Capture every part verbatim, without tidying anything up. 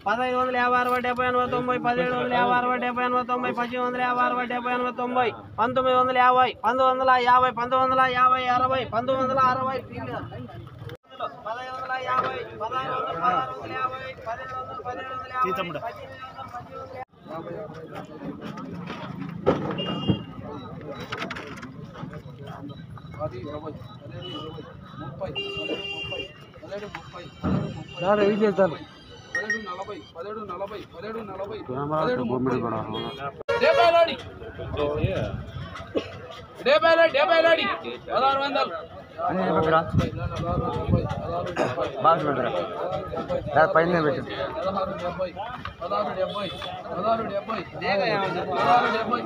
పదహైదు వందల యాభై అరవై డెబ్బై ఎనభై తొంభై పదిహేడు వందల యాభై అరవై డెబ్బై ఎనభై తొంభై పద్దెనిమిది వందల యాభై అరవై డెబ్బై ఎనభై తొంభై పంతొమ్మిది వందల యాభై పంతొమ్మిది వందల యాభై పంతొమ్మిది వందల యాభై అరవై పంతొమ్మిది వందల అరవై పదహైదు వందల యాభై పదహారు వందల పదహారు వందల యాభై పదిహేడు వందల పదిహేడు వందల యాభై పద్దెనిమిది పది ఇరవై పదిహేడు ఇరవై ముప్పై ముప్పై పదిహేడు ముప్పై పదిహేడు నలభై పదిహేడు నలభై పదిహేడు నలభై పదిహేడు ముప్పై డెబ్బై లాడి డెబ్బై లాడి డెబ్బై లాడి పదహారు వందలు పైన పదహారు డెబ్బై పదహారు డెబ్బై పదహారు డెబ్బై పదహారు డెబ్బై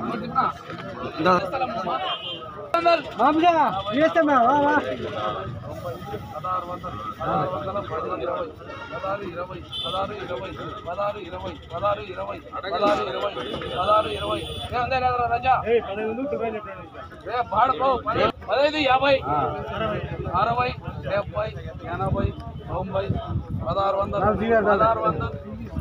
పదహారు వందలు పదహారు వందల పది ఇరవై పదహారు ఇరవై పదహారు ఇరవై పదహారు ఇరవై పదహారు ఇరవై పదహారు ఇరవై పదహారు ఇరవై రజా పదహైదు యాభై అరవై డెబ్బై ఎనభై తొంభై పదహారు వందలు పదహారు వందలు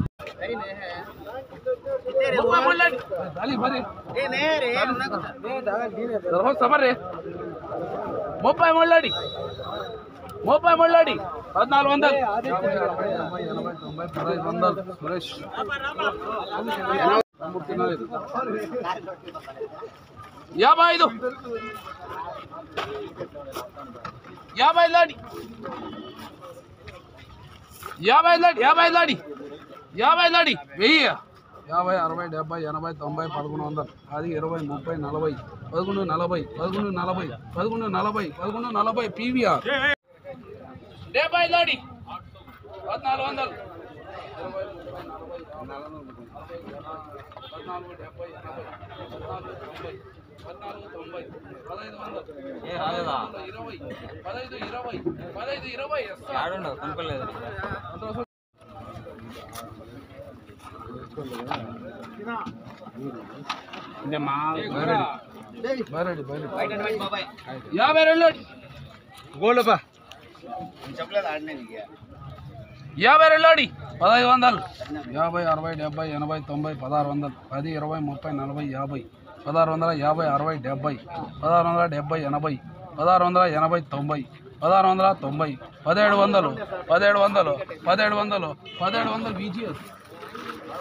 ముప్పై ముళ్ళడి ముప్పై ముళ్ళడి పద్నాలుగు వందలు ఎనభై తొంభై పదహైదు వందలు సురేష్ యాభై ఐదు యాభై లాడి యాభై లాడి యాభై లాడి యాభై లాడి వెయ్యి యాభై అరవై డెబ్బై ఎనభై తొంభై పదకొండు వందలు అది ఇరవై ముప్పై నలభై పదకొండు నలభై పదకొండు నలభై పదకొండు నలభై పదకొండు నలభై పీవీఆర్ డెబ్బై లాడి పద్నాలుగు వందలు ఇరవై ముప్పై నలభై పద్నాలుగు డెబ్బై ఎనభై పద్నాలుగు తొంభై పద్నాలుగు తొంభై పదహైదు వందలు ఇరవై పదహైదు ఇరవై పదహైదు ఇరవై యాభై రెండు గోల్డ్ యాభై రెండు పదహైదు వందలు యాభై అరవై డెబ్బై ఎనభై తొంభై పదహారు వందలు పది ఇరవై ముప్పై నలభై యాభై పదహారు వందల యాభై అరవై డెబ్బై పదహారు వందల డెబ్బై ఎనభై పదహారు వందల ఎనభై తొంభై పదహారు వందల తొంభై పదిహేడు వందలు పదిహేడు వందలు పదిహేడు వందలు పదిహేడు వందలు బీజీఎస్